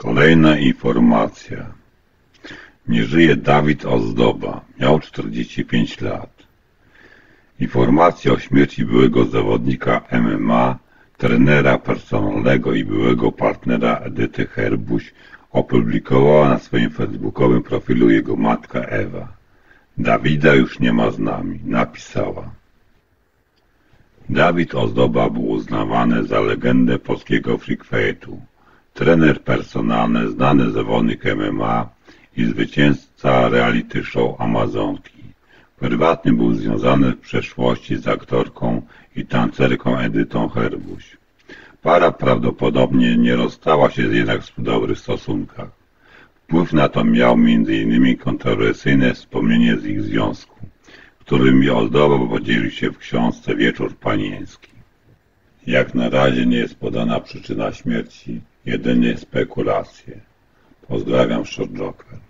Kolejna informacja. Nie żyje Dawid Ozdoba. Miał 45 lat. Informacja o śmierci byłego zawodnika MMA, trenera personalnego i byłego partnera Edyty Herbuś opublikowała na swoim facebookowym profilu jego matka Ewa. Dawida już nie ma z nami, napisała. Dawid Ozdoba był uznawany za legendę polskiego freakfightu. Trener personalny, znany zawodnik MMA i zwycięzca reality show Amazonki. Prywatnie był związany w przeszłości z aktorką i tancerką Edytą Herbuś. Para prawdopodobnie nie rozstała się jednak w dobrych stosunkach. Wpływ na to miał m.in. kontrowersyjne wspomnienie z ich związku, którym Ozdoba podzielił się w książce Wieczór Panieński. Jak na razie nie jest podana przyczyna śmierci, jedynie spekulacje. Pozdrawiam, Short Joker.